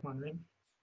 बिस्मिल्लाहिर्रहमानिर्रहीम।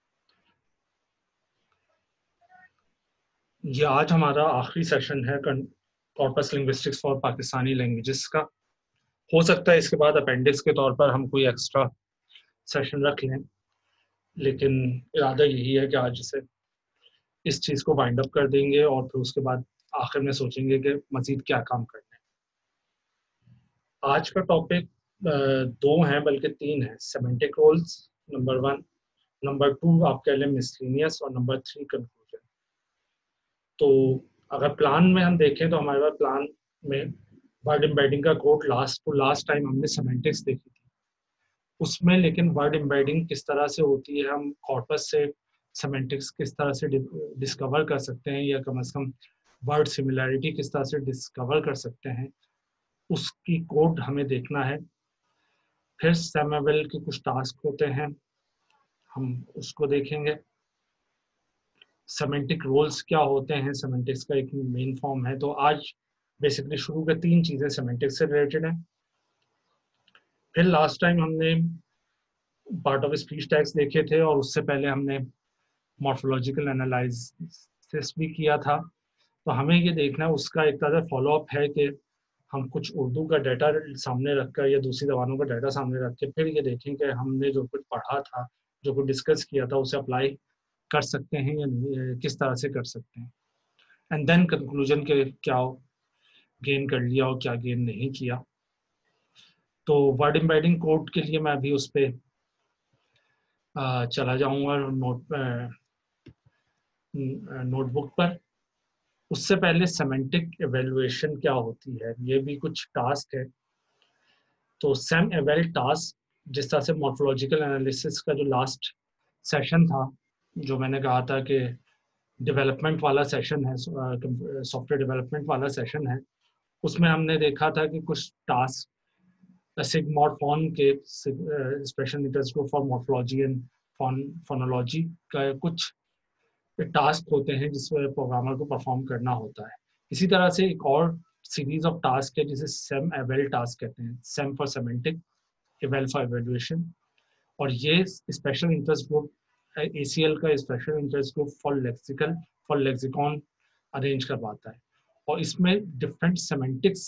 ये आज हमारा आखिरी सेशन है corpus linguistics for Pakistani languages का। हो सकता है इसके बाद अपेंडिक्स के तौर पर हम कोई एक्स्ट्रा सेशन रख लें, लेकिन इरादा यही है कि आज इसे इस चीज़ को वाइंड अप कर देंगे और फिर उसके बाद आखिर में सोचेंगे कि मज़ीद क्या काम करना है। आज का टॉपिक दो हैं बल्कि तीन है। सेमेंटिक रोल्स नंबर 1, नंबर 2 आप कह लें मिसलिनियस, और नंबर 3 कंक्लूजन। तो अगर प्लान में हम देखें तो हमारे पास प्लान में वर्ड एम्बेडिंग का कोड लास्ट टाइम हमने सेमेंटिक्स देखी थी उसमें, लेकिन वर्ड एम्बेडिंग किस तरह से होती है, हम कॉर्पस से सेमेंटिक्स किस तरह से डिस्कवर कर सकते हैं, या कम से कम वर्ड सिमिलैरिटी किस तरह से डिस्कवर कर सकते हैं, उसकी कोड हमें देखना है। फिर सैमुअल के कुछ टास्क होते हैं, हम उसको देखेंगे। सेमेंटिक रोल्स क्या होते हैं, सेमेंटिक्स का एक मेन फॉर्म है। तो आज बेसिकली शुरू के तीन चीज़ें सेमेंटिक्स से रिलेटेड हैं। फिर लास्ट टाइम हमने पार्ट ऑफ स्पीच टैग्स देखे थे, और उससे पहले हमने मॉर्फोलॉजिकल एनालिसिस भी किया था। तो हमें ये देखना है, उसका एक तरह फॉलोअप है कि हम कुछ उर्दू का डाटा सामने रखकर या दूसरी जबानों का डाटा सामने रख के फिर ये देखें कि हमने जो कुछ पढ़ा था, जो कुछ डिस्कस किया था, उसे अप्लाई कर सकते हैं या नहीं, किस तरह से कर सकते हैं। एंड देन कंक्लूजन के क्या गेन कर लिया और क्या गेन नहीं किया। तो वर्ड एम्बेडिंग कोड के लिए मैं अभी उस पर चला जाऊंगा नोटबुक पर। उससे पहले सेमेंटिक एवेल्युएशन क्या होती है, ये भी कुछ टास्क है। तो सेम एवेल टास्क, जिस तरह से मॉर्फोलॉजिकल एनालिसिस का जो लास्ट सेशन था, जो मैंने कहा था कि डेवलपमेंट वाला सेशन है, सॉफ्टवेयर डेवलपमेंट वाला सेशन है, उसमें हमने देखा था कि कुछ टास्क सिग्मोरफॉन के special interest group for morphology and phonology का कुछ टास्क होते हैं जिसमें प्रोग्रामर को परफॉर्म करना होता है। इसी तरह से एक और सीरीज ऑफ टास्क है जिसे सेम एवेल टास्क कहते हैं, sem for semantic, eval for evaluation. और ये स्पेशल इंटरेस्ट ग्रुप ACL का special interest group for lexicon arrange करवाता है, और इसमें डिफरेंट सेमेंटिक्स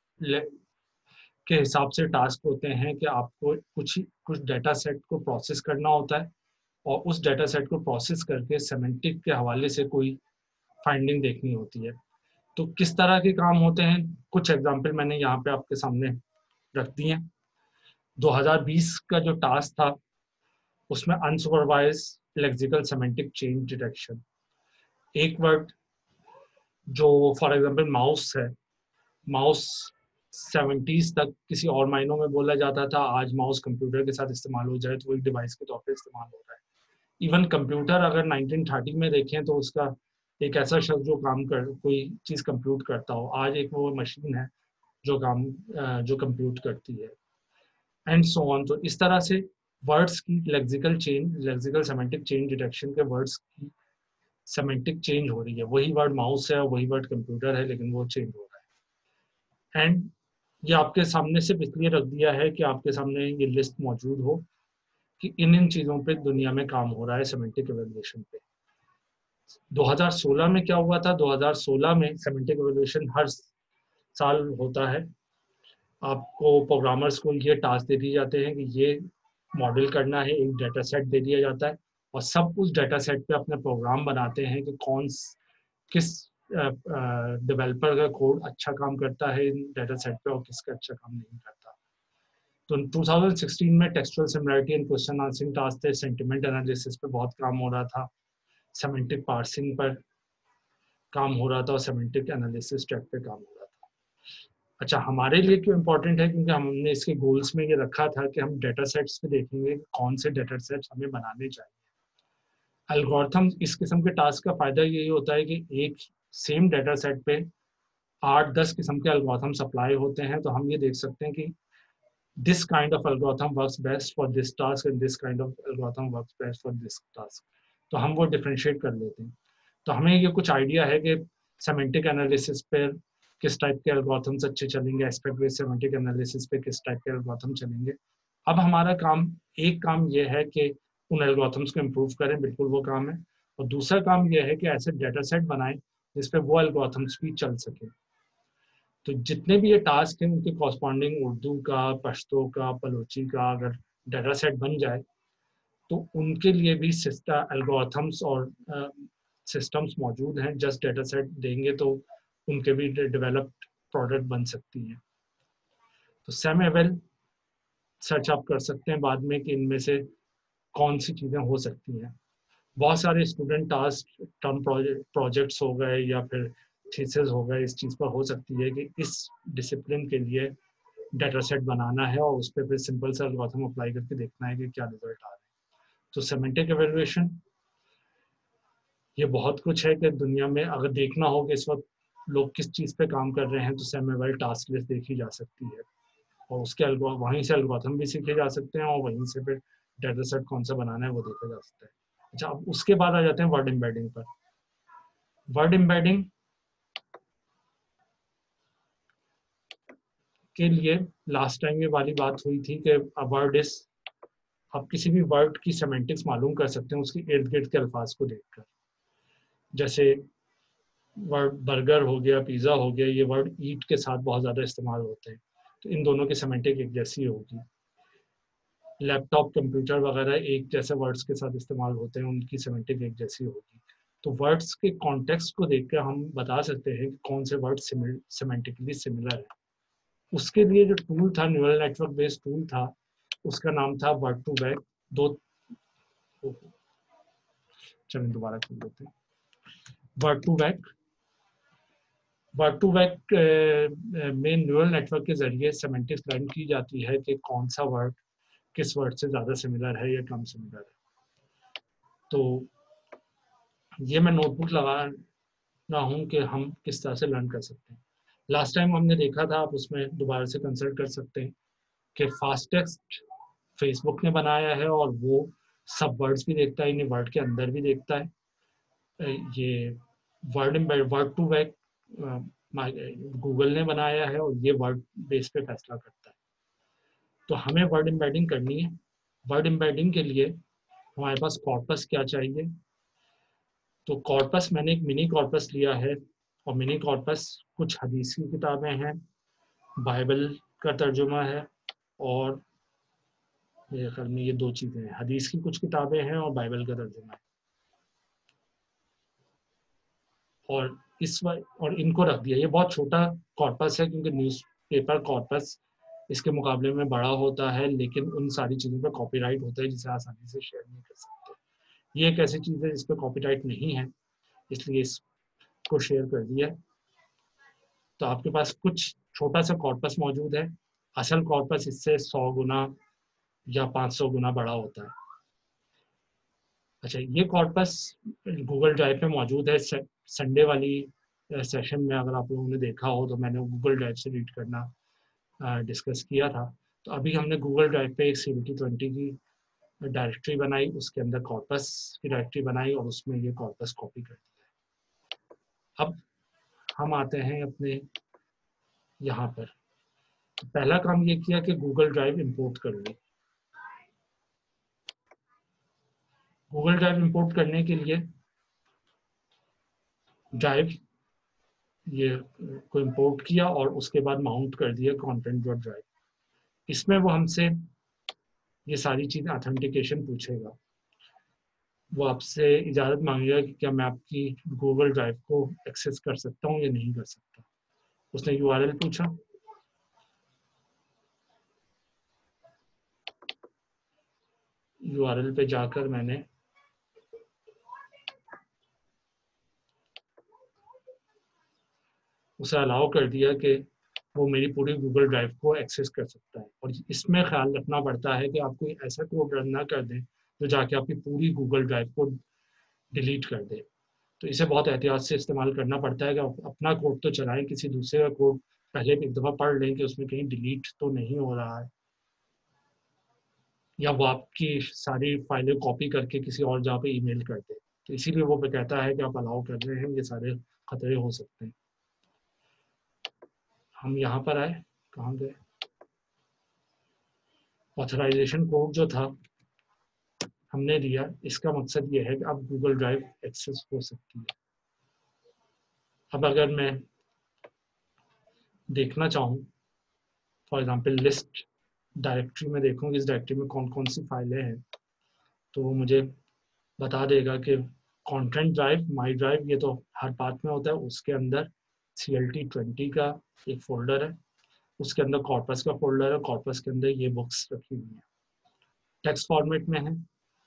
के हिसाब से टास्क होते हैं कि आपको कुछ डाटा सेट को प्रोसेस करना होता है, और उस डाटा सेट को प्रोसेस करके सेमेंटिक के हवाले से कोई फाइंडिंग देखनी होती है। तो किस तरह के काम होते हैं, कुछ एग्जांपल मैंने यहाँ पे आपके सामने रख दिए हैं। 2020 का जो टास्क था उसमें unsupervised lexical semantic change detection. एक वर्ड जो फॉर एग्जांपल माउस है, माउस 70s तक किसी और मायनों में बोला जाता था, आज माउस कंप्यूटर के साथ इस्तेमाल हो जाए तो वो एक डिवाइस के तौर पर इस्तेमाल हो रहा है। इवन कंप्यूटर अगर 1930 में देखें तो उसका एक ऐसा शख्स जो कोई चीज़ कंप्यूट करता हो, आज एक वो मशीन है जो कंप्यूट करती है, एंड सो ऑन। तो इस तरह से वर्ड्स की लेक्सिकल सेमेंटिक चेंज डिटेक्शन के वर्ड्स की सेमेंटिक चेंज हो रही है। वही वर्ड माउस है और वही वर्ड कंप्यूटर है, लेकिन वो चेंज हो रहा है। एंड ये आपके सामने सिर्फ इसलिए रख दिया है कि आपके सामने ये लिस्ट मौजूद हो कि इन चीज़ों पे दुनिया में काम हो रहा है सेमेंटिक एवेल्युएशन पे। 2016 में क्या हुआ था, 2016 में सेमेंटिक एवेल्युएशन हर साल होता है। आपको प्रोग्रामर्स को ये टास्क दे दिए जाते हैं कि ये मॉडल करना है, एक डाटा सेट दे दिया जाता है, और सब उस डाटा सेट पे अपने प्रोग्राम बनाते हैं कि किस डेवलपर का कोड अच्छा काम करता है इन डाटा सेट पे और किसका अच्छा काम नहीं करता। तो 2016 में textual similarity and question answering task थे, सेंटिमेंट एनालिसिस पे बहुत काम हो रहा था, सेमेंटिक पार्सिंग पर काम हो रहा था, और सेमेंटिक एनालिसिस ट्रैक पे काम हो रहा था। अच्छा, हमारे लिए क्यों इम्पोर्टेंट है, क्योंकि हमने इसके गोल्स में ये रखा था कि हम डेटा सेट्स पे देखेंगे कौन से डेटा सेट्स हमें बनाने चाहिए। एल्गोरिथम इस किस्म के टास्क का फायदा यही होता है कि एक सेम डेटा सेट पे 8-10 किस्म के एल्गोरिथम सप्लाई होते हैं, तो हम ये देख सकते हैं कि this kind of algorithm works best for this task and this kind of algorithm works best for this task. तो हम वो डिफ्रेंशिएट कर लेते हैं। तो हमें ये कुछ आइडिया है कि सेमेंटिक एनालिसिस पे किस टाइप के एल्गोरिथम्स अच्छे चलेंगे, एस्पेक्ट बेस्ड सेमेंटिक एनालिसिस पे किस टाइप के एल्गोरिथम चलेंगे। अब हमारा काम ये है कि उन एल्गोरिथम्स को इम्प्रूव करें, बिल्कुल वो काम है। और दूसरा काम यह है कि ऐसे डेटा सेट बनाएं जिसपे वो एल्गोरिथम्स भी चल सके। तो जितने भी ये टास्क हैं उनके कॉरस्पॉन्डिंग उर्दू का, पश्तो का, बलोची का अगर डाटा सेट बन जाए तो उनके लिए भी सिस्टम एल्गोरिथम्स और सिस्टम्स मौजूद हैं। जस्ट डाटा सेट देंगे तो उनके भी डेवलप्ड प्रोडक्ट बन सकती हैं। तो SemAvel सर्च आप कर सकते हैं बाद में कि इनमें से कौन सी चीज़ें हो सकती हैं। बहुत सारे स्टूडेंट टास्क, टर्म प्रोजेक्ट्स हो गए या फिर थीसिस हो गए, इस चीज़ पर हो सकती है कि इस डिसिप्लिन के लिए डाटा सेट बनाना है और उस पर फिर सिंपल सा एल्गोरिथम अप्लाई करके देखना है कि क्या रिजल्ट आ रहे हैं। तो सेमेंटिक एवेल्युएशन ये बहुत कुछ है कि दुनिया में अगर देखना हो कि इस वक्त लोग किस चीज़ पे काम कर रहे हैं तो SemAvel टास्क लिस्ट देखी जा सकती है और उसके वहीं से एल्गोरिथम भी सीखे जा सकते हैं और वहीं से फिर डाटा सेट कौन सा बनाना है वो देखा जा सकता है। अच्छा, अब उसके बाद आ जाते हैं वर्ड एम्बेडिंग पर। वर्ड एम्बेडिंग के लिए लास्ट टाइम ये वाली बात हुई थी कि वर्ड इज, आप किसी भी वर्ड की सेमेंटिक्स मालूम कर सकते हैं उसके इर्द गिर्द के अल्फाज को देखकर। जैसे वर्ड बर्गर हो गया, पिज़्ज़ा हो गया, ये वर्ड ईट के साथ बहुत ज़्यादा इस्तेमाल होते हैं, तो इन दोनों की सेमेंटिक एक जैसी होगी। लैपटॉप, कंप्यूटर वगैरह एक जैसे वर्ड्स के साथ इस्तेमाल होते हैं, उनकी सेमेंटिक एक जैसी होगी। तो वर्ड्स के कॉन्टेक्स्ट को देखकर हम बता सकते हैं कि कौन से वर्ड सेमेंटिकली सिमिलर है। उसके लिए जो टूल था, न्यूरल नेटवर्क बेस्ड टूल था, उसका नाम था वर्ड2वेक। दो, चलिए दोबारा कर लेते हैं। वर्ड2वेक, वर्ड2वेक में न्यूरल नेटवर्क के जरिए सेमेंटिक्स लर्न की जाती है कि कौन सा वर्ड किस वर्ड से ज़्यादा सिमिलर है या कम सिमिलर है। तो ये मैं नोटबुक लगा रहा हूँ कि हम किस तरह से लर्न कर सकते हैं। लास्ट टाइम हमने देखा था, आप उसमें दोबारा से कंसल्ट कर सकते हैं कि फास्टेस्ट फेसबुक ने बनाया है और वो सब वर्ड्स भी देखता है, इन्हें वर्ड के अंदर भी देखता है। ये वर्ड2वेक गूगल ने बनाया है और ये वर्ड बेस पे फैसला करता है। तो हमें वर्ड एम्बेडिंग करनी है। वर्ड एम्बेडिंग के लिए हमारे पास कॉर्पस क्या चाहिए? तो कॉर्पस, मैंने एक मिनी कॉर्पस लिया है और मिनी कॉर्पस कुछ हदीस की किताबें हैं, बाइबल का तर्जुमा है और मेरे ख्याल में ये दो चीज़ें हैं, हदीस की कुछ किताबें हैं और बाइबल का तर्जुमा है। और और इनको रख दिया। ये बहुत छोटा कॉर्पस है क्योंकि न्यूज़पेपर कॉर्पस इसके मुकाबले में बड़ा होता है, लेकिन उन सारी चीज़ों पर कॉपीराइट होता है जिसे आसानी से शेयर नहीं कर सकते। ये एक ऐसी चीज़ है जिस पर कॉपीराइट नहीं है, इसलिए इसको शेयर कर दिया। तो आपके पास कुछ छोटा सा कॉर्पस मौजूद है। असल कॉर्पस इससे 100 गुना या 500 गुना बड़ा होता है। अच्छा, ये कॉर्पस गूगल ड्राइव पे मौजूद है। संडे वाली सेशन में अगर आप लोगों ने देखा हो तो मैंने गूगल ड्राइव से रीड करना डिस्कस किया था। तो अभी हमने गूगल ड्राइव पे एक CVT20 की डायरेक्टरी बनाई, उसके अंदर कॉर्पस की डायरेक्टरी बनाई और उसमें ये कॉर्पस कॉपी कर दिया। अब हम आते हैं अपने यहाँ पर। तो पहला काम ये किया कि गूगल ड्राइव इंपोर्ट कर ली। गूगल ड्राइव इंपोर्ट करने के लिए ड्राइव ये को इंपोर्ट किया और उसके बाद माउंट कर दिया content.drive। इसमें वो हमसे ये सारी चीज़ें ऑथेंटिकेशन पूछेगा। वो आपसे इजाज़त मांगेगा कि क्या मैं आपकी गूगल ड्राइव को एक्सेस कर सकता हूँ या नहीं कर सकता। उसने URL पूछा, URL पे जाकर मैंने उसे अलाउ कर दिया कि वो मेरी पूरी गूगल ड्राइव को एक्सेस कर सकता है। और इसमें ख्याल रखना पड़ता है कि आप कोई ऐसा कोड रन ना कर दें जो जाके आपकी पूरी गूगल ड्राइव को डिलीट कर दे। तो इसे बहुत एहतियात से इस्तेमाल करना पड़ता है कि आप अपना कोड तो चलाएं, किसी दूसरे का कोड पहले एक दफ़ा पढ़ लें कि उसमें कहीं डिलीट तो नहीं हो रहा है या वो आपकी सारी फाइलें कॉपी करके किसी और जगह पे ईमेल कर दे। तो इसीलिए वो कहता है कि आप अलाउ कर रहे हैं, ये सारे खतरे हो सकते हैं। हम यहाँ पर आए, कहाँ गए? ऑथराइजेशन कोड जो था हमने दिया, इसका मकसद ये है कि अब गूगल ड्राइव एक्सेस हो सकती है। अब अगर मैं देखना चाहूँ, फॉर एग्जांपल लिस्ट डायरेक्टरी में देखूँ कि इस डायरेक्टरी में कौन कौन सी फाइलें हैं, तो वो मुझे बता देगा कि कंटेंट ड्राइव, माई ड्राइव, ये तो हर पाथ में होता है, उसके अंदर CLT20 का एक फोल्डर है, उसके अंदर कॉर्पस का फोल्डर है, कॉर्पस के अंदर ये बुक्स रखी हुई हैं, टेक्स्ट फॉर्मेट में है।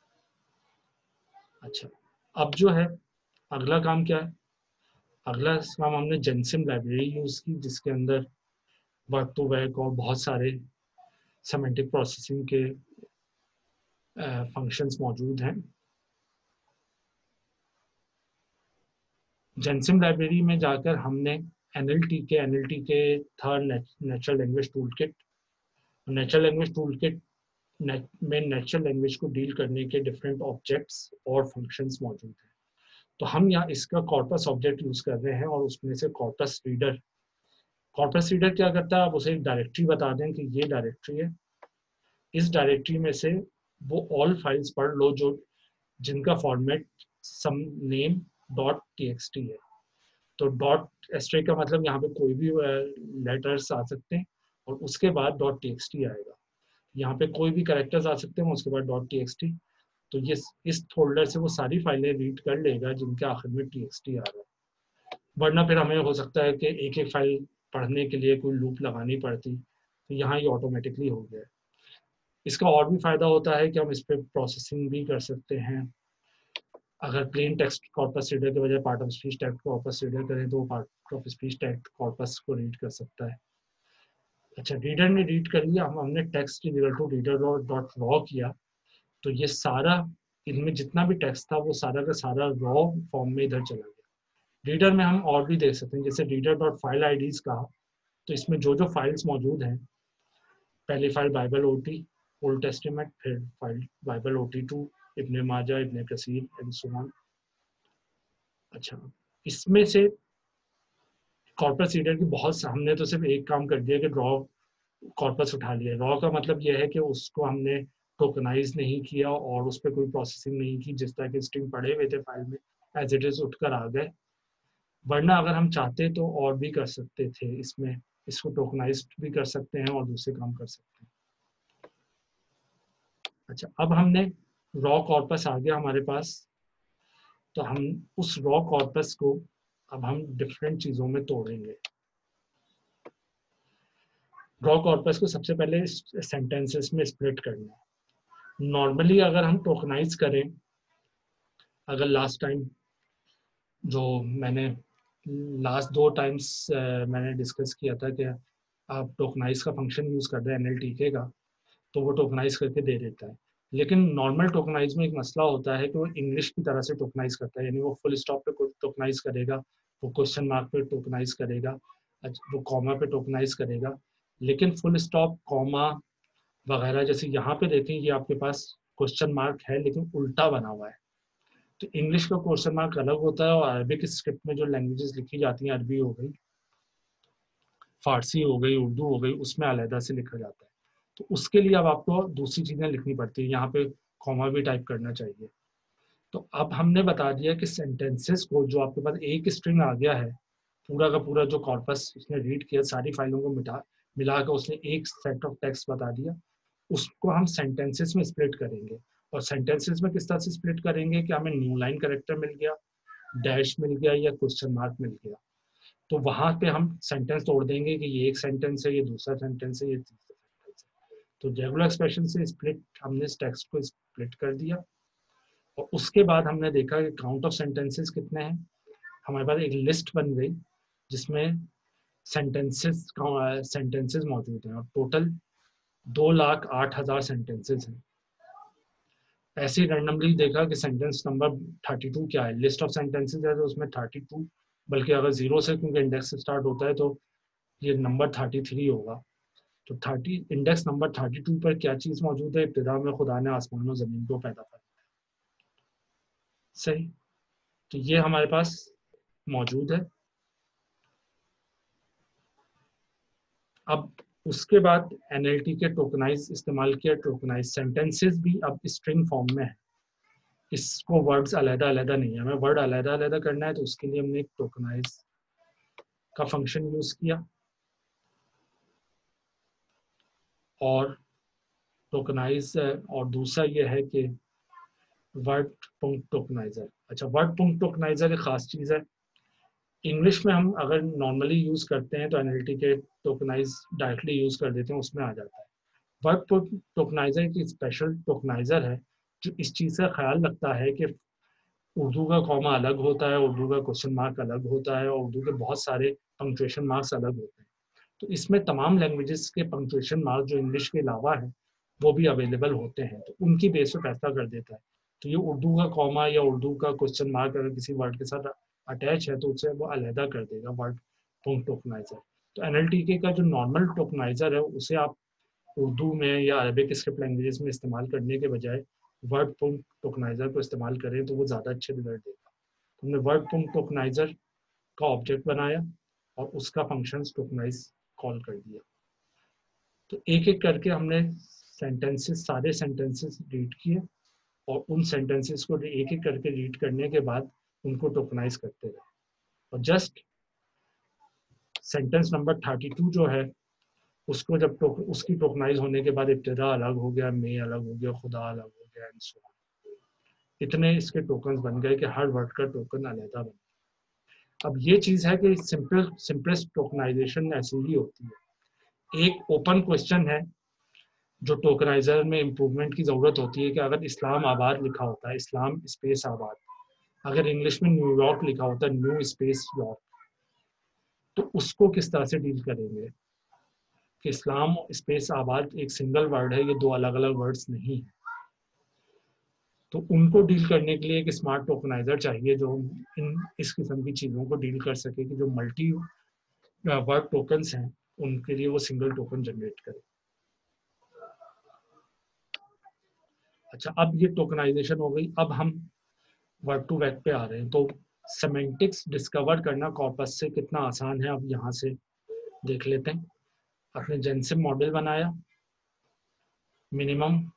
अच्छा, अब जो है अगला काम क्या है, अगला काम हमने जेनसिम लाइब्रेरी यूज की, जिसके अंदर वर्क टू वर्क और बहुत सारे सेमेंटिक प्रोसेसिंग के फंक्शंस मौजूद हैं। जेनसिम लाइब्रेरी में जाकर हमने NLTK था natural language tool kit. Natural language tool kit में नेचुरल लैंग्वेज को डील करने के डिफरेंट ऑब्जेक्ट्स और फंक्शंस मौजूद हैं। तो हम यहाँ इसका कॉर्पस ऑब्जेक्ट यूज कर रहे हैं, और उसमें से कॉर्पस रीडर क्या करता है, आप उसे एक डायरेक्टरी बता दें कि ये डायरेक्टरी है, इस डायरेक्टरी में से वो ऑल फाइल्स पढ़ लो जो जिनका फॉर्मेट सम नेम .txt है। तो .string का मतलब यहाँ पे कोई भी लेटर्स आ सकते हैं, और उसके बाद .txt आएगा। यहाँ पे कोई भी कैरेक्टर्स आ सकते हैं, उसके बाद .txt। तो ये इस फोल्डर से वो सारी फाइलें रीड कर लेगा जिनके आखिर में txt आ रहा है। वरना फिर हमें हो सकता है कि एक एक फाइल पढ़ने के लिए कोई लूप लगानी पड़ती, तो यहाँ ये ऑटोमेटिकली हो गया। इसका और भी फायदा होता है कि हम इस पर प्रोसेसिंग भी कर सकते हैं। अगर प्लेन टेक्स्ट कॉर्पस रीडर के बजाय part of speech text corpus reader करें तो part of speech text corpus को रीड कर सकता है। अच्छा, रीडर ने रीड कर लिया, हमने text two reader dot raw किया, तो ये सारा, इनमें जितना भी टेक्स्ट था वो सारा का सारा रॉ फॉर्म में इधर चला गया। रीडर में हम और भी देख सकते हैं, जैसे रीडर डॉट फाइल आईडीज कहा, तो इसमें जो जो फाइल्स मौजूद हैं, पहली file Bible OT Old Testament, फिर file Bible OT2 Ibn Majah, Ibn Kathir and so on. अच्छा, इसमें से कॉर्पस रीडर की बहुत, हमने तो सिर्फ एक काम कर दिया कि रॉ कॉर्पस उठा लिया। रॉ का मतलब यह है कि उसको हमने टोकनाइज नहीं किया और उस पर कोई प्रोसेसिंग नहीं की, जिस तरह के स्ट्रिंग पड़े हुए थे फाइल में एज इट इज उठकर आ गए। वरना अगर हम चाहते तो और भी कर सकते थे, इसमें इसको टोकनाइज भी कर सकते हैं और दूसरे काम कर सकते हैं। अच्छा, अब हमने रॉ कॉर्पस आ गया हमारे पास, तो हम उस रॉ कॉर्पस को अब हम डिफरेंट चीजों में तोड़ेंगे। रॉ कॉर्पस को सबसे पहले सेंटेंसेस में स्प्लिट करना है। नॉर्मली अगर हम टोकनाइज करें, अगर लास्ट टाइम जो मैंने लास्ट 2 टाइम्स मैंने डिस्कस किया था कि आप टोकनाइज का फंक्शन यूज कर रहे हैं NLTK का, तो वो टोकनाइज करके दे देता है। लेकिन नॉर्मल टोकनाइज में एक मसला होता है कि वो इंग्लिश की तरह से टोकनाइज करता है, यानी वो फुल स्टॉप पे टोकनाइज करेगा, वो क्वेश्चन मार्क पे टोकनाइज करेगा, वो कॉमा पे टोकनाइज करेगा। लेकिन फुल स्टॉप, कॉमा वगैरह, जैसे यहाँ पे देखें ये आपके पास क्वेश्चन मार्क है लेकिन उल्टा बना हुआ है। तो इंग्लिश का क्वेश्चन मार्क अलग होता है, और अरबिक स्क्रिप्ट में जो लैंग्वेजेस लिखी जाती हैं, अरबी हो गई, फारसी हो गई, उर्दू हो गई, उसमें अलहदा से लिखा जाता है। तो उसके लिए अब आपको दूसरी चीजें लिखनी पड़ती है, यहाँ पे कॉमा भी टाइप करना चाहिए। तो अब हमने बता दिया कि सेंटेंसेस को, जो आपके पास एक स्ट्रिंग आ गया है, पूरा का पूरा जो कॉर्पस उसने रीड किया, सारी फाइलों को मिला कर उसने एक सेट ऑफ टेक्स्ट बता दिया, उसको हम सेंटेंसेस में स्प्लिट करेंगे। और सेंटेंसेस में किस तरह से स्प्लिट करेंगे कि हमें न्यू लाइन कैरेक्टर मिल गया, डैश मिल गया या क्वेश्चन मार्क मिल गया, तो वहां पे हम सेंटेंस तोड़ देंगे कि ये एक सेंटेंस है, ये दूसरा सेंटेंस है, ये तीसरा सेंटेंस है। तो रेगुलर एक्सप्रेशन से स्प्लिट, हमने इस टेक्स्ट को स्प्लिट कर दिया। और उसके बाद हमने देखा कि काउंट ऑफ सेंटेंसेस कितने हैं। हमारे पास एक लिस्ट बन गई जिसमें सेंटेंसेस मौजूद हैं, और टोटल 2,08,000 सेंटेंसेस हैं। ऐसे ही रैंडमली देखा कि सेंटेंस नंबर 32 क्या है, लिस्ट ऑफ सेंटेंसेस है तो उसमें 32, बल्कि अगर 0 से, क्योंकि इंडेक्स से स्टार्ट होता है, तो ये नंबर 33 होगा। तो 30 इंडेक्स नंबर 32 पर क्या चीज मौजूद है, इब्तिदा में खुदा ने आसमान और जमीन को पैदा किया। सही, तो ये हमारे पास मौजूद है। अब उसके बाद NLTK टोकनाइज इस्तेमाल किया, टोकनाइज सेंटेंसेस भी अब स्ट्रिंग फॉर्म में है। इसको वर्ड्स अलग अलग नहीं है, हमें वर्ड अलग अलग करना है, तो उसके लिए हमने एक टोकनाइज का फंक्शन यूज किया। और टोकनाइज और दूसरा ये है कि वर्ड पुंक्ट टोकनाइजर। अच्छा, वर्ड पुंक्ट टोकनाइजर एक खास चीज़ है। इंग्लिश में हम अगर नॉर्मली यूज करते हैं तो एनएलटी के टोकनाइज डायरेक्टली यूज कर देते हैं, उसमें आ जाता है। वर्ड पुंक्ट टोकनाइजर की स्पेशल टोकनाइजर है जो इस चीज़ का ख्याल रखता है कि उर्दू का कॉमा अलग होता है, उर्दू का क्वेश्चन मार्क अलग होता है, और उर्दू के बहुत सारे पंक्चुएशन मार्क्स अलग होते हैं। तो इसमें तमाम लैंग्वेजेस के पंक्चुएशन मार्क जो इंग्लिश के अलावा है वो भी अवेलेबल होते हैं, तो उनकी बेस पे फैसला कर देता है। तो ये उर्दू का कॉमा या उर्दू का क्वेश्चन मार्क अगर किसी वर्ड के साथ अटैच है तो उसे वो अलहदा कर देगा वर्ड पुंक्ट टोकनाइजर। तो एनएलटीके का जो नॉर्मल टोकनाइजर है उसे आप उर्दू में या अरबिक स्क्रिप्ट लैंग्वेजेस में इस्तेमाल करने के बजाय वर्ड पुंक्ट टोकनाइजर को इस्तेमाल करें तो वो ज़्यादा अच्छे रिजल्ट देगा। तो हमने वर्ड पुंक्ट टोकनाइजर का ऑब्जेक्ट बनाया और उसका फंक्शन टोकनाइज कॉल कर दिया। तो एक एक करके हमने सेंटेंसेस, सारे सेंटेंसेस रीड किए, और उन सेंटेंसेस को एक एक करके रीड करने के बाद उनको टोकनाइज करते रहे। और जस्ट सेंटेंस नंबर 32 जो है उसको जब उसकी टोकनाइज होने के बाद इब्तिदा अलग हो गया, मे अलग हो गया, खुदा अलग हो गया, एंड सो ऑन। इतने इसके टोकन बन गए कि हर वर्ड का टोकन अलग बन गया। अब ये चीज़ है कि सिंपलेस्ट टोकनाइजेशन ऐसी ही होती है। एक ओपन क्वेश्चन है जो टोकनाइजर में इम्प्रूवमेंट की ज़रूरत होती है कि अगर इस्लाम आबाद लिखा होता है, इस्लाम स्पेस आबाद, अगर इंग्लिश में न्यूयॉर्क लिखा होता है, न्यू स्पेस यॉर्क, तो उसको किस तरह से डील करेंगे कि इस्लाम स्पेस आबाद एक सिंगल वर्ड है, ये दो अलग अलग वर्ड्स नहीं है। तो उनको डील करने के लिए एक स्मार्ट टोकनाइजर चाहिए जो इस किस्म की चीज़ों को डील कर सके कि जो मल्टी वर्ड टोकन्स हैं उनके लिए वो सिंगल टोकन जनरेट करे। अच्छा, अब ये टोकनाइजेशन हो गई। अब हम वर्ड टू वेक पे आ रहे हैं। तो सेमेंटिक्स डिस्कवर करना कॉर्पस से कितना आसान है, अब यहाँ से देख लेते हैं। आपने जेनसिम मॉडल बनाया, मिनिमम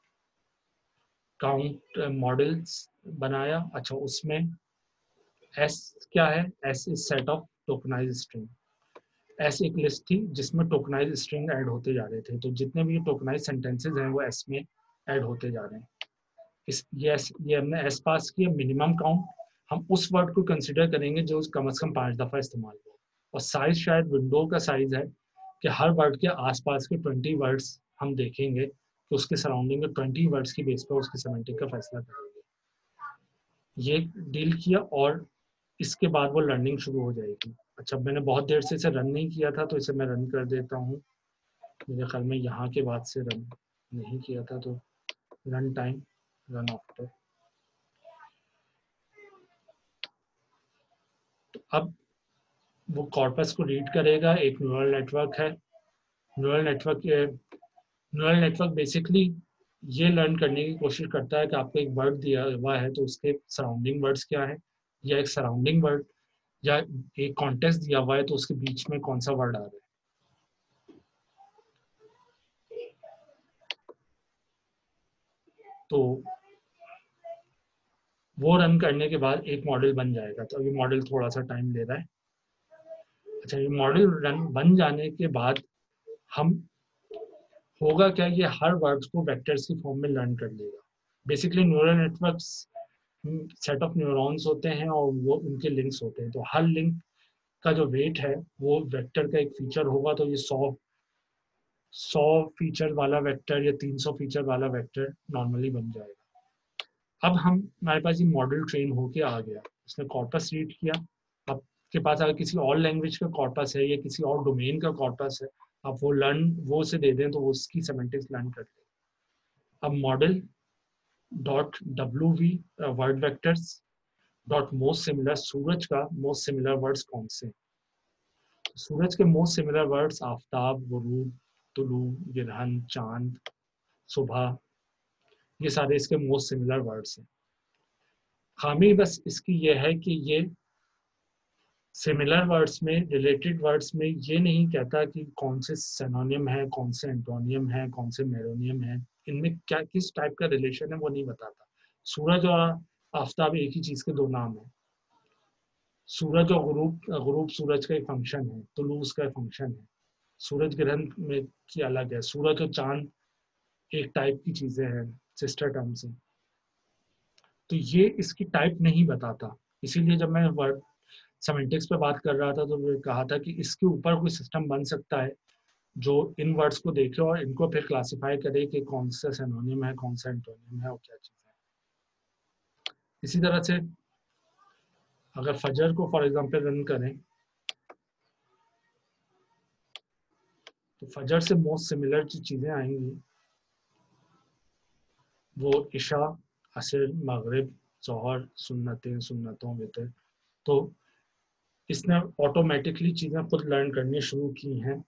काउंट मॉडल्स बनाया। अच्छा, उसमें एस क्या है? S is set of tokenize string. S एक लिस्ट थी जिसमें टोकनाइज स्ट्रिंग ऐड होते जा रहे थे, तो जितने भी टोकनाइज सेंटेंसेज हैं वो एस में ऐड होते जा रहे हैं। ये हमने एस पास किया। मिनिमम काउंट, हम उस वर्ड को कंसिडर करेंगे जो कम से कम 5 दफ़ा इस्तेमाल हो। और साइज शायद विंडो का साइज है कि हर वर्ड के आसपास के 20 वर्ड्स हम देखेंगे कि उसके सराउंडिंग में 20 वर्ड्स की बेस पर उसकी सेमेंटिक का फैसला करेंगे। ये डील किया और इसके बाद वो लर्निंग शुरू हो जाएगी। अच्छा, मैंने बहुत देर से इसे रन नहीं किया था तो इसे मैं रन कर देता हूँ। मेरे ख्याल में यहाँ के बाद से रन नहीं किया था, तो रन टाइम, रन आफ्टर। तो अब वो कॉर्पस को रीड करेगा। एक न्यूरल नेटवर्क है। न्यूरल नेटवर्क बेसिकली ये लर्न करने की कोशिश करता है कि आपको एक वर्ड दिया हुआ है तो उसके सराउंडिंग वर्ड्स क्या है, या एक सराउंडिंग वर्ड या एक कॉन्टेक्स्ट दिया हुआ है तो उसके बीच में कौन सा वर्ड आ रहा है। तो वो रन करने के बाद एक मॉडल बन जाएगा। तो ये मॉडल थोड़ा सा टाइम ले रहा है। अच्छा, ये मॉडल रन बन जाने के बाद हम होगा क्या, ये हर वर्ड्स को वेक्टर्स की फॉर्म में लर्न कर लेगा। Basically neural networks set of neurons होते हैं और वो उनके लिंक्स होते हैं। तो हर लिंक का जो वेट है वो वेक्टर का एक फीचर होगा। तो ये 100 फीचर वाला वेक्टर या 300 फीचर वाला वेक्टर नॉर्मली बन जाएगा। अब हमारे पास ये मॉडल ट्रेन होके आ गया, उसने कॉर्पस रीड किया। आपके पास अगर किसी और लैंग्वेज का कॉर्पस है या किसी और डोमेन का कॉर्पस है, आप वो से दे दें तो वो उसकी सेमेंटिक्स लर्न कर ले। अब model dot W V word vectors dot most similar, सूरज का मोस्ट सिमिलर वर्ड्स कौन से? सूरज के मोस्ट सिमिलर वर्ड्स आफ्ताब, गुरूब, तुलू, गिरहन, चांद, सुबह, ये सारे इसके मोस्ट सिमिलर वर्ड्स हैं। खामी बस इसकी ये है कि ये सिमिलर वर्ड्स में, रिलेटेड वर्ड्स में ये नहीं कहता कि कौन से सिनोनिम है, कौन से एंटोनियम है, कौन से मेरोनियम है, इनमें क्या किस टाइप का रिलेशन है वो नहीं बताता। सूरज और आफ्ताब एक ही चीज के दो नाम है। सूरज और गुरूब सूरज का एक फंक्शन है, तुलू उसका एक फंक्शन है। सूरज ग्रहण में की अलग है, सूरज और चांद एक टाइप की चीजें हैं, सिस्टर टर्म्स हैं। तो ये इसकी टाइप नहीं बताता। इसीलिए जब मैं वर्ड सेमेंटिक्स पे बात कर रहा था तो मैंने कहा था कि इसके ऊपर कोई सिस्टम बन सकता है जो इन वर्ड्स को देखे और इनको फिर क्लासिफाई करे कि कौन सा सिनोनिम है, कौन सा एंटोनिम है और क्या चीज़ है। इसी तरह से अगर फजर को फॉर एग्जांपल रन करें तो फजर से मोस्ट सिमिलर जो चीज़ें आएंगी वो इशा, असर, मगरिब, ज़ोहर, सुन्नतें, सुन्नतों, वितर। तो इसने ऑटोमेटिकली चीज़ें खुद लर्न करनी शुरू की हैं।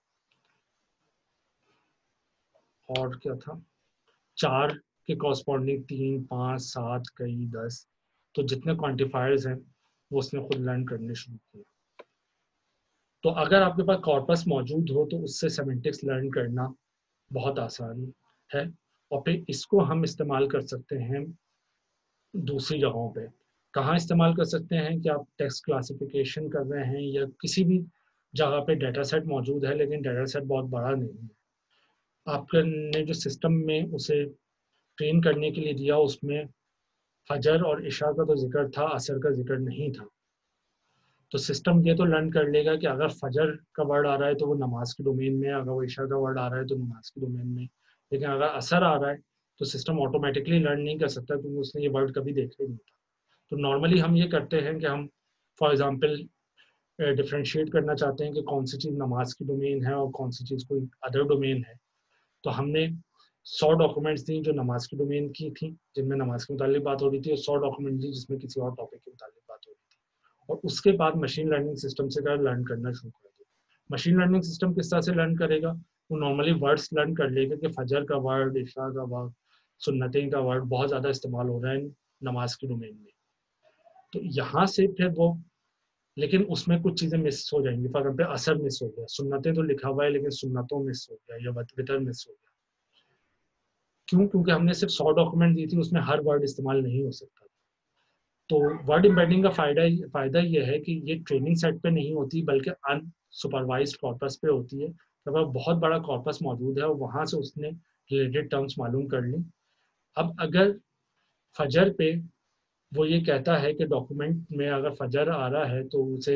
और क्या था, 4 के कॉरस्पॉन्डिंग 3, 5, 7, कई, 10, तो जितने क्वांटिफायर्स हैं वो उसने खुद लर्न करने शुरू किए। तो अगर आपके पास कॉर्पस मौजूद हो तो उससे सेमेंटिक्स लर्न करना बहुत आसान है। और फिर इसको हम इस्तेमाल कर सकते हैं दूसरी जगहों पे। कहाँ इस्तेमाल कर सकते हैं कि आप टेक्स्ट क्लासिफिकेशन कर रहे हैं या किसी भी जगह पे डाटा सेट मौजूद है लेकिन डाटा सेट बहुत बड़ा नहीं है, आपने जो सिस्टम में उसे ट्रेन करने के लिए दिया उसमें फजर और इशा का तो जिक्र था, असर का जिक्र नहीं था। तो सिस्टम ये तो लर्न कर लेगा कि अगर फजर का वर्ड आ रहा है तो वो नमाज के डोमेन में है, अगर वो इशा का वर्ड आ रहा है तो नमाज के डोमेन में। लेकिन अगर असर आ रहा है तो सिस्टम ऑटोमेटिकली लर्न नहीं कर सकता क्योंकि उसने ये वर्ड कभी देखा ही नहीं था। तो नॉर्मली हम ये करते हैं कि हम फॉर एग्जाम्पल डिफ्रेंशिएट करना चाहते हैं कि कौन सी चीज़ नमाज की डोमेन है और कौन सी चीज़ कोई अदर डोमेन है। तो हमने 100 डॉक्यूमेंट्स दी जो नमाज की डोमेन की थी, जिनमें नमाज के मुतालिक बात हो रही थी, और 100 डॉक्यूमेंट दी जिसमें किसी और टॉपिक के मुतालिक बात हो रही थी। और उसके बाद मशीन लर्निंग सिस्टम से लर्न करना शुरू कर दिया। मशीन लर्निंग सिस्टम किस तरह से लर्न करेगा, वो नॉर्मली वर्ड्स लर्न कर लेगा कि फजर का वर्ड, इशा का वर्ड, सुन्नतें का वर्ड बहुत ज़्यादा इस्तेमाल हो रहा है नमाज की डोमेन में। तो यहाँ से फिर वो, लेकिन उसमें कुछ चीज़ें मिस हो जाएंगी। फॉर एग्जाम्पल असर मिस हो गया, सुन्नतें तो लिखा हुआ है लेकिन सुन्नतों मिस हो गया या वितर मिस हो गया। क्यों? क्योंकि हमने सिर्फ 100 डॉक्यूमेंट दी थी, उसमें हर वर्ड इस्तेमाल नहीं हो सकता। तो वर्ड एम्बेडिंग का फायदा ये है कि ये ट्रेनिंग सेट पे नहीं होती बल्कि अनसुपरवाइज्ड कॉर्पस पे होती है। तो बहुत बड़ा कॉर्पस मौजूद है और वहां से उसने रिलेटेड टर्म्स मालूम कर ली। अब अगर फजर पे वो ये कहता है कि डॉक्यूमेंट में अगर फजर आ रहा है तो उसे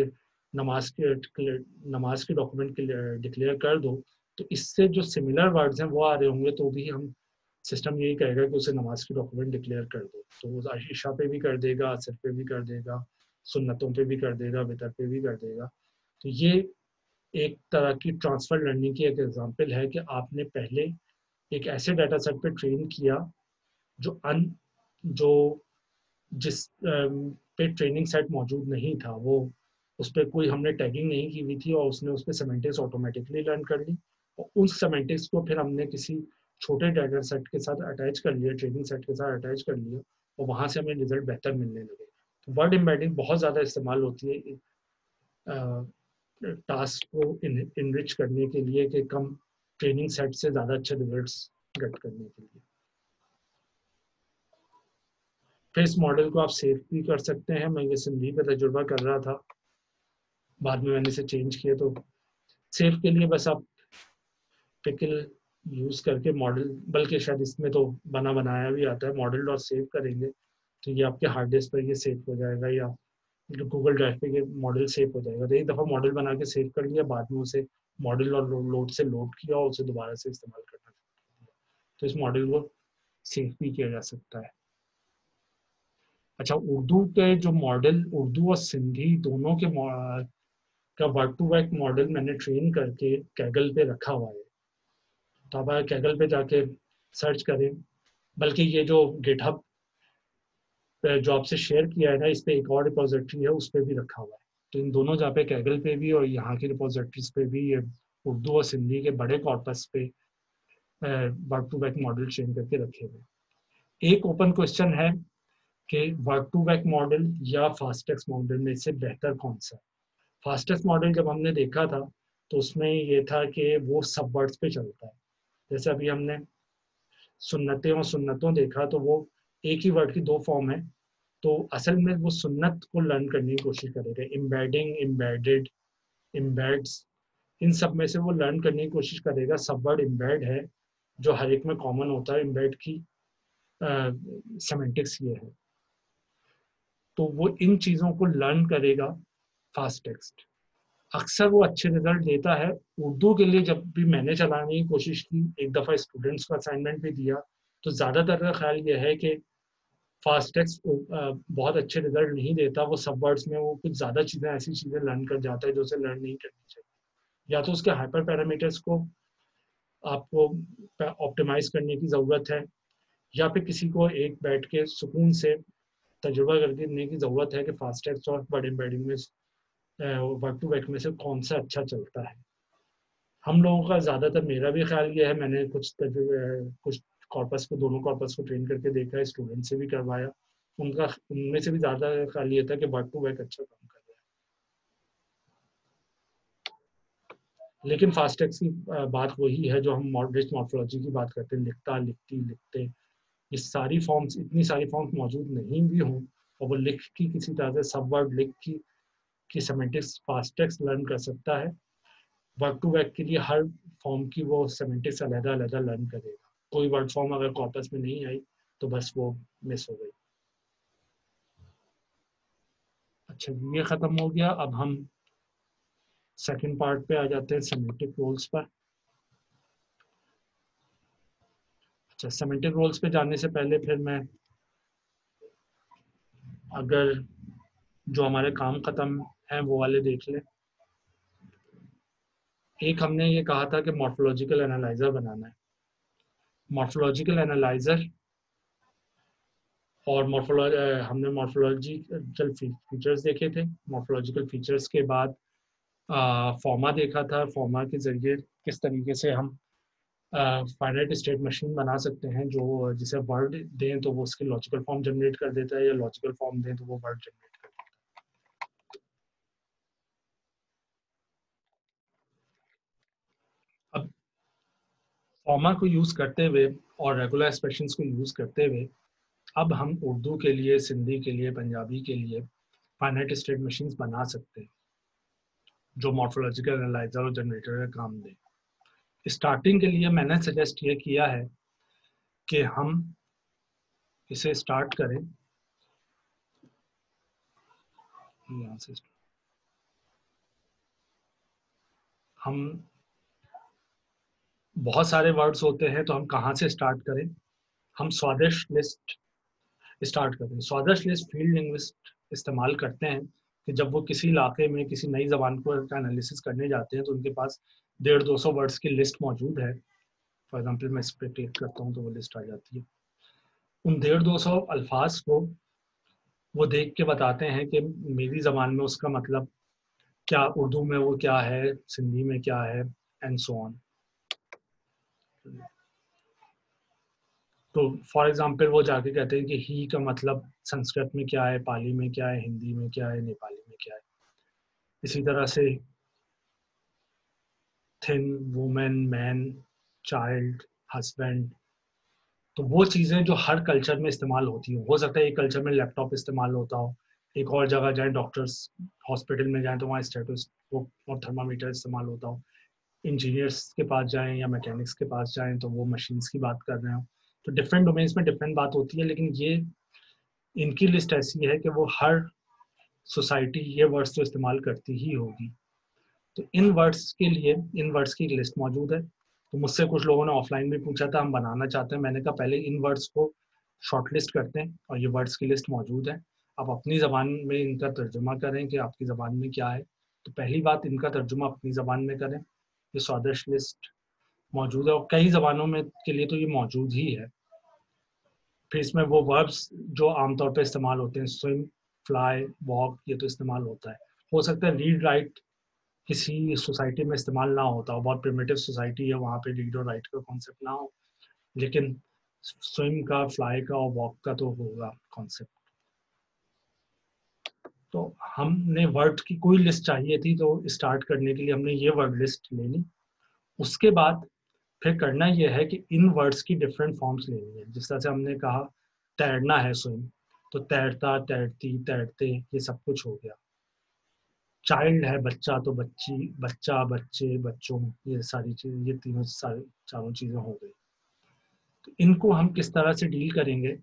नमाज के डॉक्यूमेंट डिक्लेयर कर दो, तो इससे जो सिमिलर वर्ड्स हैं वो आ रहे होंगे तो भी हम सिस्टम यही कहेगा कि उसे नमाज की डॉक्यूमेंट डिक्लेयर कर दो। तो वो ईशा पे भी कर देगा, असर पे भी कर देगा, सुन्नतों पे भी कर देगा, वितर पे भी कर देगा। तो ये एक तरह की ट्रांसफर लर्निंग की एक एग्जांपल है कि आपने पहले एक ऐसे डाटा सेट पे ट्रेन किया जो जो जिस पे ट्रेनिंग सेट मौजूद नहीं था, वो उस पर कोई हमने टैगिंग नहीं की हुई थी और उसने उस पर सेमेंटिक्स ऑटोमेटिकली लर्न कर ली। और उस सेमेंटिक्स को फिर हमने किसी छोटे डाटा सेट के साथ अटैच कर लिया, ट्रेनिंग सेट के साथ अटैच कर लिया, और वहाँ से हमें रिजल्ट बेहतर मिलने लगे। तो वर्ड एम्बेडिंग बहुत ज़्यादा इस्तेमाल होती है टास्क को इनरिच करने के लिए कि कम ट्रेनिंग सेट से ज़्यादा अच्छे रिजल्ट्स गेट करने के लिए। फिर इस मॉडल को आप सेव भी कर सकते हैं। मैं ये सिंधी पे तजुर्बा कर रहा था, बाद में मैंने इसे चेंज किया। तो सेव के लिए बस आप पिकल यूज करके मॉडल, बल्कि शायद इसमें तो बना बनाया भी आता है, मॉडल डॉट सेव करेंगे तो ये आपके हार्ड डिस्क पर ये सेव हो जाएगा या गूगल ड्राइव पे ये मॉडल सेव हो जाएगा। तो एक दफ़ा मॉडल बना के सेव कर लिया, बाद में उसे मॉडल और लोड से लोड किया और उसे दोबारा से इस्तेमाल करना शुरू किया। तो इस मॉडल को सेव भी किया जा सकता है। अच्छा, उर्दू के जो मॉडल, उर्दू और सिंधी दोनों के का वर्ड टू वर्ड मॉडल मैंने ट्रेन करके कैगल पे रखा हुआ है। तो आप कैगल पे जाके सर्च करें, बल्कि ये जो गिटहब जो आपसे शेयर किया है ना, इस पे एक और रिपोजिटरी है, उस पर भी रखा हुआ है। तो इन दोनों जहाँ पे कैगल पे भी और यहाँ की रिपोजिटरीज पे भी ये उर्दू और सिंधी के बड़े कॉर्पस पे word to word model train करके रखे हुए। एक ओपन क्वेश्चन है कि वर्ड टू वर्ड मॉडल या फास्टेक्स मॉडल में से बेहतर कौन सा है। फास्टेस्ट मॉडल जब हमने देखा था तो उसमें ये था कि वो सब वर्ड्स पे चलता है। जैसे अभी हमने सुन्नतें और सुन्नतों देखा तो वो एक ही वर्ड की दो फॉर्म है, तो असल में वो सुन्नत को लर्न करने की कोशिश करेगा। एम्बेडिंग, एम्बेडेड, एम्बेड्स, इन सब में से वो लर्न करने की कोशिश करेगा। सब वर्ड एम्बेड है जो हर एक में कॉमन होता है। एम्बेड की सेमेंटिक्स ये है। तो वो इन चीज़ों को लर्न करेगा फास्ट टेक्स्ट। अक्सर वो अच्छे रिजल्ट देता है। उर्दू के लिए जब भी मैंने चलाने की कोशिश की, एक दफ़ा स्टूडेंट्स को असाइनमेंट भी दिया, तो ज़्यादातर का ख्याल ये है कि फास्ट टेक्स्ट बहुत अच्छे रिजल्ट नहीं देता। वो सब वर्ड्स में वो कुछ ज़्यादा चीज़ें, ऐसी चीज़ें लर्न कर जाता है जो उसे लर्न नहीं करनी चाहिए। या तो उसके हाइपर पैरामीटर्स को आपको ऑप्टिमाइज करने की ज़रूरत है, या फिर किसी को एक बैठ के सुकून से तजुर्बा करने की ज़रूरत है कि फास्ट टेक्स्ट और वर्ड एम्बेडिंग में वर्ड टू वेक में से कौन सा अच्छा चलता है। हम लोगों का ज़्यादातर, मेरा भी ख्याल ये है, मैंने कुछ कॉर्पस को, दोनों कॉर्पस को ट्रेन करके देखा है, स्टूडेंट से भी करवाया, उनमें से भी ज़्यादा ख्याल ये था कि वर्ड टू वेक अच्छा काम कर रहा है। लेकिन फास्ट टेक्स्ट की बात वही है जो हम मॉडरेट मॉर्फोलॉजी की बात करते हैं, लिखता, लिखती, लिखते, ये सारी फॉर्म्स, इतनी सारी फॉर्म्स मौजूद नहीं भी हों, और वो लिख की किसी तरह से सब वर्ड लिख की सेमेंटिक्स फास्ट टेक्स्ट लर्न कर सकता है। वर्ड टू वर्ड के लिए हर फॉर्म की वो सेमेंटिक्स अलग अलग लर्न करेगा। कोई वर्ड फॉर्म अगर कॉर्पस में नहीं आई तो बस वो मिस हो गई। अच्छा, ये खत्म हो गया। अब हम सेकंड पार्ट पे आ जाते हैं, सेमेंटिक रोल्स पर। अच्छा, सेमेंटिक रोल्स पे जाने से पहले फिर मैं, अगर जो हमारे काम खत्म है वो वाले देख लें। एक हमने ये कहा था कि मॉर्फोलॉजिकल एनालाइजर बनाना है। मॉर्फोलॉजिकल एनालाइजर और हमने मॉर्फोलॉजिकल फीचर्स देखे थे। मॉर्फोलॉजिकल फीचर्स के बाद फॉर्मा देखा था। फॉर्मा के जरिए किस तरीके से हम फाइनाइट स्टेट मशीन बना सकते हैं, जो जिसे वर्ड दें तो वो उसके लॉजिकल फॉर्म जनरेट कर देता है, या लॉजिकल फॉर्म दें तो वो वर्ड जनरेट कर देता है। अब फॉर्मा को यूज़ करते हुए और रेगुलर एक्सप्रेशंस को यूज़ करते हुए अब हम उर्दू के लिए, सिंधी के लिए, पंजाबी के लिए फाइनाइट स्टेट मशीन्स बना सकते हैं जो मॉर्फोलॉजिकल एनालाइजर और जनरेटर का काम दें। स्टार्टिंग के लिए मैंने सजेस्ट ये किया है कि हम इसे स्टार्ट करें यहाँ से। हम, बहुत सारे वर्ड्स होते हैं तो हम कहाँ से स्टार्ट करें? हम स्वादिष्ट लिस्ट स्टार्ट करते हैं। स्वादिष्ट लिस्ट फील्ड लिंग्विस्ट इस्तेमाल करते हैं कि जब वो किसी इलाके में किसी नई जबान को एनालिसिस करने जाते हैं तो उनके पास 150-200 वर्ड्स की लिस्ट मौजूद है। फॉर एग्जाम्पल मैं इस पर क्लिक करता हूँ तो वो लिस्ट आ जाती है। उन 150-200 अल्फाज को वो देख के बताते हैं कि मेरी ज़बान में उसका मतलब क्या, उर्दू में वो क्या है, सिंधी में क्या है, एंड सो ऑन। तो फॉर एग्जांपल वो जाके कहते हैं कि ही का मतलब संस्कृत में क्या है, पाली में क्या है, हिंदी में क्या है, नेपाली में क्या है। इसी तरह से thin, women, man, child, husband, तो वो चीज़ें जो हर कल्चर में इस्तेमाल होती हैं। हो सकता है एक कल्चर में लैपटॉप इस्तेमाल होता हो, एक और जगह जाए, डॉक्टर्स हॉस्पिटल में जाएं तो वहाँ स्टेथोस्कोप और थर्मामीटर इस्तेमाल होता हो। इंजीनियर्स के पास जाएं या मैकेनिक्स के पास जाएं तो वो मशीन्स की बात कर रहे हो। तो डिफरेंट डोमेन्स में डिफरेंट बात होती है, लेकिन ये, इनकी लिस्ट ऐसी है कि वो हर सोसाइटी ये वर्ड्स तो इस्तेमाल करती ही होगी। तो इन वर्ड्स के लिए इन वर्ड्स की एक लिस्ट मौजूद है। तो मुझसे कुछ लोगों ने ऑफलाइन भी पूछा था, हम बनाना चाहते हैं। मैंने कहा पहले इन वर्ड्स को शॉर्ट लिस्ट करते हैं और ये वर्ड्स की लिस्ट मौजूद है। आप अपनी ज़बान में इनका तर्जुमा करें कि आपकी ज़बान में क्या है। तो पहली बात, इनका तर्जुमा अपनी ज़बान में करें। ये स्वादिष्ट लिस्ट मौजूद है और कई ज़बानों में के लिए तो ये मौजूद ही है। फिर इसमें वो वर्ब्स जो आमतौर पर इस्तेमाल होते हैं, स्विम, फ्लाई, वॉक, ये तो इस्तेमाल होता है। हो सकता है रीड, राइट किसी सोसाइटी में इस्तेमाल ना होता हो, बहुत प्रिमिटिव सोसाइटी है, वहाँ पे रीड और राइट का कॉन्सेप्ट ना हो, लेकिन स्विम का, फ्लाई का और वॉक का तो होगा कॉन्सेप्ट। तो हमने वर्ड की कोई लिस्ट चाहिए थी, तो स्टार्ट करने के लिए हमने ये वर्ड लिस्ट ले ली। उसके बाद फिर करना यह है कि इन वर्ड्स की डिफरेंट फॉर्म्स लेनी है। जिस तरह से हमने कहा तैरना है स्विम, तो तैरता, तैरती, तैरते, ये सब कुछ हो गया। चाइल्ड है बच्चा, तो बच्ची, बच्चा, बच्चे, बच्चों, ये सारी चीज, ये तीनों सारी चारों चीजें हो गई। तो इनको हम किस तरह से डील करेंगे,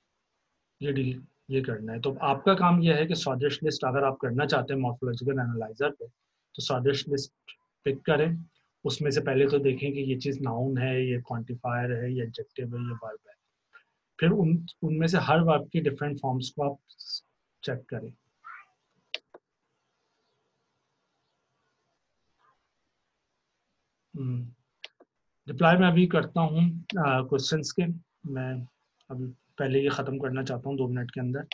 ये करना है। तो आपका काम यह है कि सॉर्टेड लिस्ट अगर आप करना चाहते हैं मॉर्फोलॉजिकल एनालाइजर पे, तो सॉर्टेड लिस्ट पिक करें। उसमें से पहले तो देखें कि ये चीज़ नाउन है, ये क्वांटिफायर है, ये एडजेक्टिव है, ये वर्ब है। फिर उनमें से हर वर्ब की डिफरेंट फॉर्म्स को आप चेक करें। रिप्लाई मैं अभी करता हूँ क्वेश्चंस के। मैं अभी पहले ये ख़त्म करना चाहता हूँ 2 मिनट के अंदर।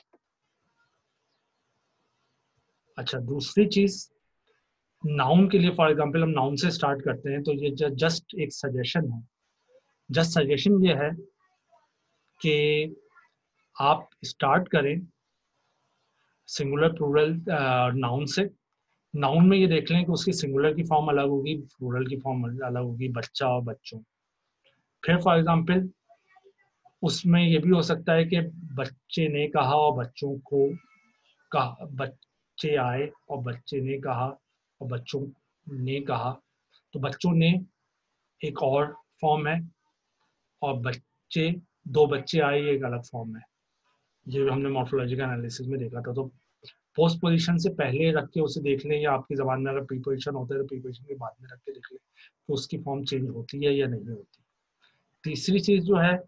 अच्छा, दूसरी चीज़, नाउन के लिए फॉर एग्जांपल हम नाउन से स्टार्ट करते हैं, तो ये जस्ट एक सजेशन है। जस्ट सजेशन ये है कि आप स्टार्ट करें सिंगुलर प्लूरल नाउन से। नाउन में ये देख लें कि उसकी सिंगुलर की फॉर्म अलग होगी, प्लूरल की फॉर्म अलग होगी, बच्चा और बच्चों। फिर फॉर एग्जांपल उसमें ये भी हो सकता है कि बच्चे ने कहा और बच्चों को कहा, बच्चे आए और बच्चे ने कहा और बच्चों ने कहा। तो बच्चों ने एक और फॉर्म है, और बच्चे, 2 बच्चे आए, ये एक अलग फॉर्म है। ये हमने मॉर्फोलॉजिकल एनालिसिस में देखा था। तो पोस्ट पोजीशन से पहले रख के उसे देख लें, या आपकी जबान में अगर प्रीपोजिशन होता है तो प्रीपोजिशन के बाद में रख के देख लें कि उसकी फॉर्म चेंज होती है या नहीं होती। तीसरी चीज जो है,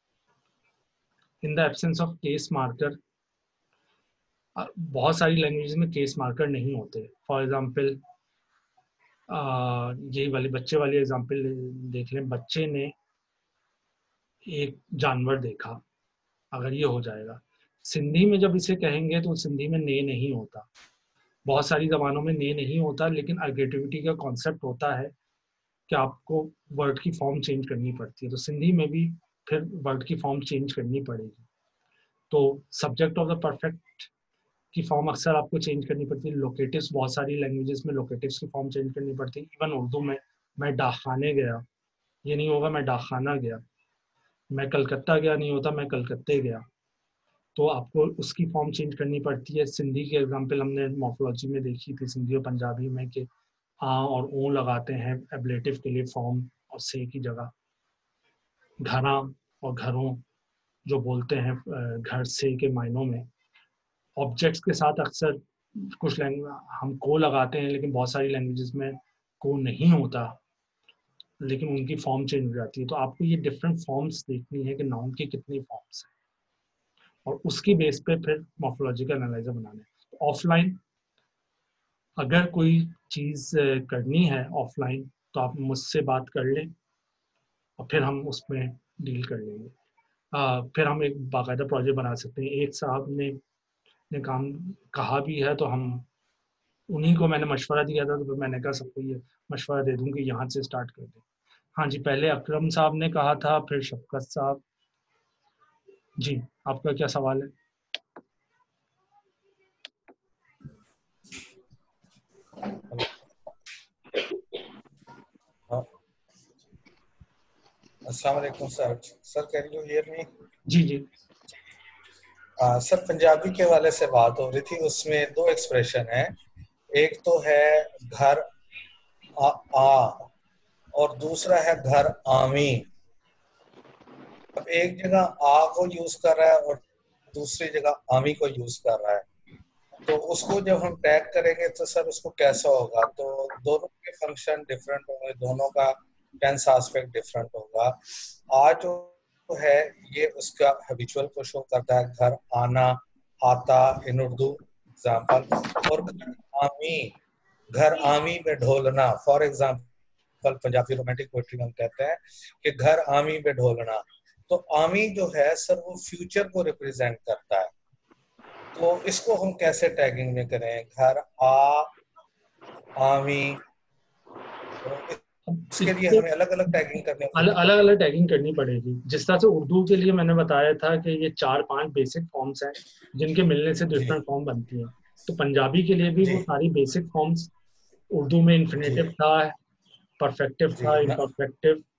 in the absence of case marker, बहुत सारी लैंग्वेज में केस मार्कर नहीं होते। फॉर एग्जाम्पल यही वाली बच्चे वाली एग्जाम्पल देख लें, बच्चे ने एक जानवर देखा, अगर ये हो जाएगा। सिंधी में जब इसे कहेंगे तो सिंधी में ने नहीं होता, बहुत सारी जबानों में ने नहीं होता, लेकिन अग्रेटिविटी का कॉन्सेप्ट होता है कि आपको वर्ड की फॉर्म चेंज करनी पड़ती है। तो सिंधी में भी फिर वर्ड की फॉर्म चेंज करनी पड़ेगी। तो सब्जेक्ट ऑफ द परफेक्ट की फॉर्म अक्सर आपको चेंज करनी पड़ती है। लोकेटिव्स, बहुत सारी लैंग्वेजेस में लोकेटिव्स की फॉर्म चेंज करनी पड़ती है। इवन उर्दू में मैं डाकखाने गया, ये नहीं होगा मैं डाकखाना गया। मैं कलकत्ता गया नहीं होता मैं कलकत्ते गया। तो आपको उसकी फॉर्म चेंज करनी पड़ती है। सिंधी के एग्जाम्पल हमने मॉर्फोलॉजी में देखी थी, सिंधी और पंजाबी में, कि आ और ओ लगाते हैं एब्लेटिव के लिए फॉर्म और से की जगह। घरा और घरों जो बोलते हैं घर से के मायनों में। ऑब्जेक्ट्स के साथ अक्सर कुछ लैंग्वेज हम को लगाते हैं, लेकिन बहुत सारी लैंग्वेजेस में को नहीं होता, लेकिन उनकी फॉर्म चेंज हो जाती है। तो आपको ये डिफरेंट फॉर्म्स देखनी है कि नाउन की कितनी फॉर्म्स हैं, और उसकी बेस पे फिर मॉर्फोलॉजिकल एनालाइजर बनाना है। तो ऑफलाइन अगर कोई चीज़ करनी है ऑफलाइन, तो आप मुझसे बात कर लें और फिर हम उसमें डील कर लेंगे। फिर हम एक बाकायदा प्रोजेक्ट बना सकते हैं। एक साहब ने काम कहा भी है, तो हम उन्हीं को मैंने मशवरा दिया था, तो फिर मैंने कहा सबको ये मशवरा दे दूं कि यहाँ से स्टार्ट कर दें। हाँ जी, पहले अकरम साहब ने कहा था, फिर शफकत साहब। जी, आपका क्या सवाल है? अस्सलाम वालेकुम sir. Sir can you hear me? जी जी। सर पंजाबी के वाले से बात हो रही थी, उसमें 2 एक्सप्रेशन है। एक तो है घर आ और दूसरा है घर आमी। अब एक जगह आ को यूज कर रहा है और दूसरी जगह आमी को यूज कर रहा है, तो उसको जब हम टैग करेंगे तो सर उसको कैसा होगा? तो दोनों के फंक्शन डिफरेंट होंगे, दोनों का टेंस एस्पेक्ट डिफरेंट होगा। आज जो है ये उसका हैबिचुअल को शो करता है, घर आना, आता इन उर्दू एग्जाम्पल। और घर आमी में ढोलना, for example Punjabi romantic poetry में हम कहते हैं कि घर आमी में ढोलना। तो आमी जो है सर वो फ्यूचर को रिप्रेजेंट करता है। तो इसको हम कैसे टैगिंग में करें? घर आमी, तो इसके लिए इसको हमें अलग अलग टैगिंग करनी होगी। अलग अलग टैगिंग करनी पड़ेगी। जिस तरह से उर्दू के लिए मैंने बताया था कि ये 4-5 बेसिक फॉर्म्स हैं जिनके मिलने से जी डिफरेंट फॉर्म बनती हैं। तो पंजाबी के लिए भी जी वो सारी बेसिक फॉर्म्स, उर्दू में जी इन्फिनेटिव था, परफेक्टिव जी था, न, इम्परफेक्टिव,